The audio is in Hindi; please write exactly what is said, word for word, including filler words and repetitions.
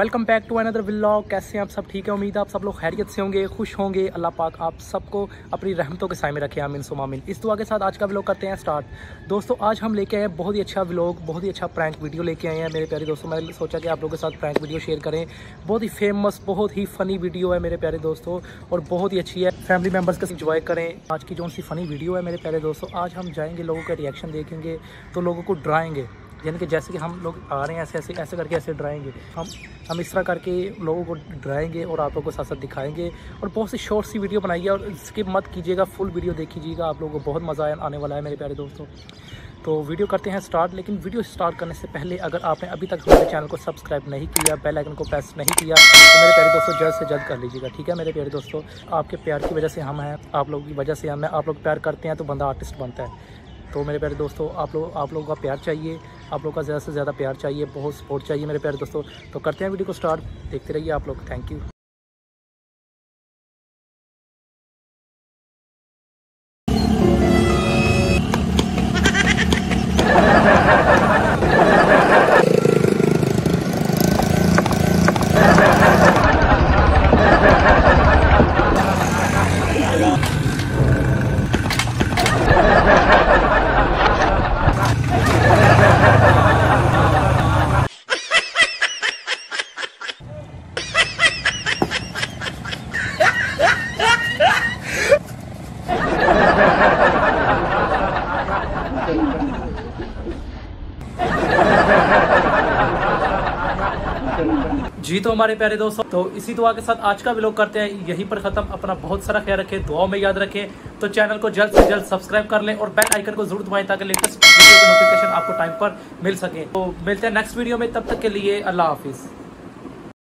Welcome back to another vlog. कैसे हैं आप सब? ठीक है, उम्मीद है आप सब लोग खैरियत से होंगे, खुश होंगे। अल्लाह पाक आप सबको अपनी रहमतों के साए में रखे, आमीन सुम्मा आमीन। इस दुआ के साथ आज का व्लॉग करते हैं स्टार्ट। दोस्तों आज हम लेके आए हैं बहुत ही अच्छा व्लॉग, बहुत ही अच्छा प्रैंक वीडियो लेके आए हैं मेरे प्यारे दोस्तों। मैंने सोचा कि आप लोगों के साथ प्रैंक वीडियो शेयर करें। बहुत ही फेमस, बहुत ही फ़नी वीडियो है मेरे प्यारे दोस्तों और बहुत ही अच्छी है। फैमिली मेम्बर्स के साथ इंजॉय करें। आज की जो सी फ़नी वीडियो है मेरे प्यारे दोस्तों, आज हम जाएंगे, लोगों का रिएक्शन देखेंगे तो लोगों को डराएंगे। यानी कि जैसे कि हम लोग आ रहे हैं ऐसे ऐसे ऐसे करके ऐसे डराएंगे हम हम इस तरह करके लोगों को डराएंगे और आप लोगों को साथ साथ दिखाएंगे। और बहुत सी शॉर्ट सी वीडियो बनाइए और स्किप मत कीजिएगा, फुल वीडियो देखिएगा, आप लोगों को बहुत मज़ा आने वाला है मेरे प्यारे दोस्तों। तो वीडियो करते हैं स्टार्ट। लेकिन वीडियो स्टार्ट करने से पहले अगर आपने अभी तक हमारे चैनल को सब्सक्राइब नहीं किया, बेल आइकन को प्रेस नहीं किया तो मेरे प्यारे दोस्तों जल्द से जल्द कर लीजिएगा, ठीक है मेरे प्यारे दोस्तों। आपके प्यार की वजह से हम हैं, आप लोगों की वजह से हम हैं। आप लोग प्यार करते हैं तो बंदा आर्टिस्ट बनता है। तो मेरे प्यारे दोस्तों आप लोग आप लोगों का प्यार चाहिए, आप लोगों का ज़्यादा से ज़्यादा प्यार चाहिए, बहुत सपोर्ट चाहिए मेरे प्यारे दोस्तों। तो करते हैं वीडियो को स्टार्ट, देखते रहिए आप लोग। Thank you. जी तो हमारे प्यारे दोस्तों, तो इसी दुआ के साथ आज का व्लॉग करते हैं यहीं पर खत्म। अपना बहुत सारा ख्याल रखें, दुआओं में याद रखें। तो चैनल को जल्द से जल्द सब्सक्राइब कर लें और बेल आइकन को जरूर दबाएं ताकि लेटेस्ट वीडियो की नोटिफिकेशन आपको टाइम पर मिल सके। तो मिलते हैं नेक्स्ट वीडियो में, तब तक के लिए अल्लाह हाफिज़।